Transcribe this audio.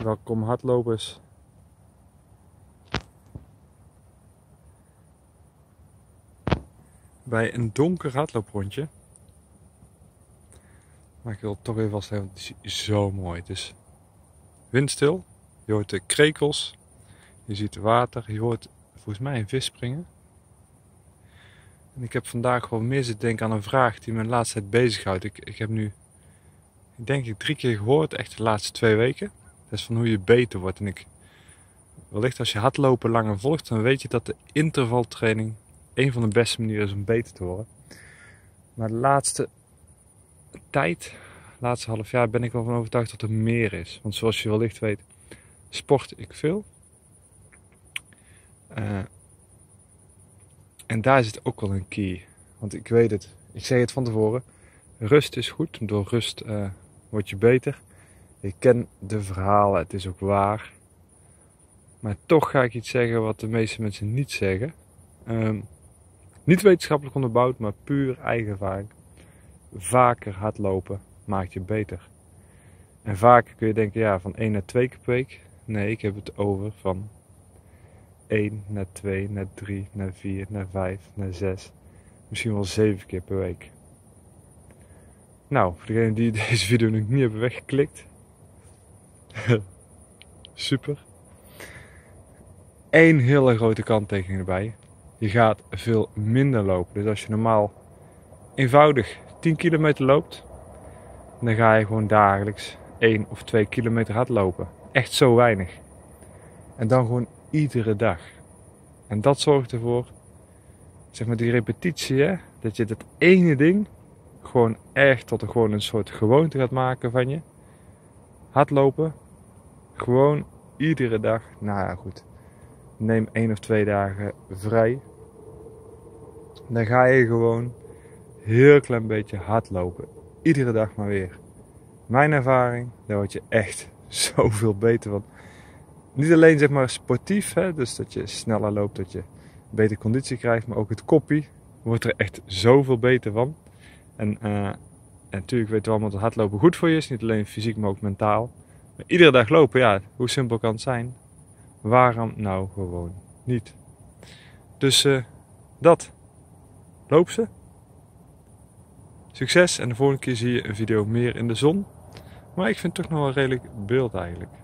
Welkom hardlopers. Bij een donker hardlooprondje. Maar ik wil het toch even vastleggen, want het is zo mooi. Het is windstil, je hoort de krekels, je ziet water, je hoort volgens mij een vis springen. En ik heb vandaag gewoon meer zitten denken aan een vraag die me de laatste tijd bezighoudt. Ik heb nu, ik denk 3 keer gehoord, echt de laatste 2 weken. Dat is van hoe je beter wordt. En wellicht als je hardlopen langer volgt, dan weet je dat de intervaltraining een van de beste manieren is om beter te worden. Maar de laatste tijd, laatste half jaar, ben ik wel van overtuigd dat er meer is. Want zoals je wellicht weet, sport ik veel. En daar zit ook wel een key. Want ik weet het, ik zei het van tevoren, rust is goed. Door rust word je beter. Ik ken de verhalen, het is ook waar. Maar toch ga ik iets zeggen wat de meeste mensen niet zeggen. Niet wetenschappelijk onderbouwd, maar puur eigen ervaring. Vaker hardlopen maakt je beter. En vaker kun je denken, ja, van 1 naar 2 keer per week. Nee, ik heb het over van 1 naar 2, naar 3, naar 4, naar 5, naar 6. Misschien wel 7 keer per week. Nou, voor degenen die deze video nog niet hebben weggeklikt. Super. Eén hele grote kanttekening erbij. Je gaat veel minder lopen. Dus als je normaal eenvoudig 10 kilometer loopt, dan ga je gewoon dagelijks 1 of 2 kilometer hardlopen. Echt zo weinig. En dan gewoon iedere dag. En dat zorgt ervoor, zeg maar die repetitie, hè, dat je dat ene ding gewoon echt tot gewoon een soort gewoonte gaat maken van je. Hardlopen. Gewoon iedere dag. Nou ja, goed. Neem 1 of 2 dagen vrij. Dan ga je gewoon heel klein beetje hardlopen. Iedere dag maar weer. Mijn ervaring, daar word je echt zoveel beter van. Niet alleen zeg maar sportief, hè, dus dat je sneller loopt, dat je betere conditie krijgt, maar ook het koppie wordt er echt zoveel beter van. En natuurlijk weten we allemaal dat hardlopen goed voor je is, niet alleen fysiek, maar ook mentaal. Maar iedere dag lopen, ja, hoe simpel kan het zijn? Waarom nou gewoon niet? Dus dat. Loop ze. Succes en de volgende keer zie je een video meer in de zon. Maar ik vind het toch nog wel redelijk beeld eigenlijk.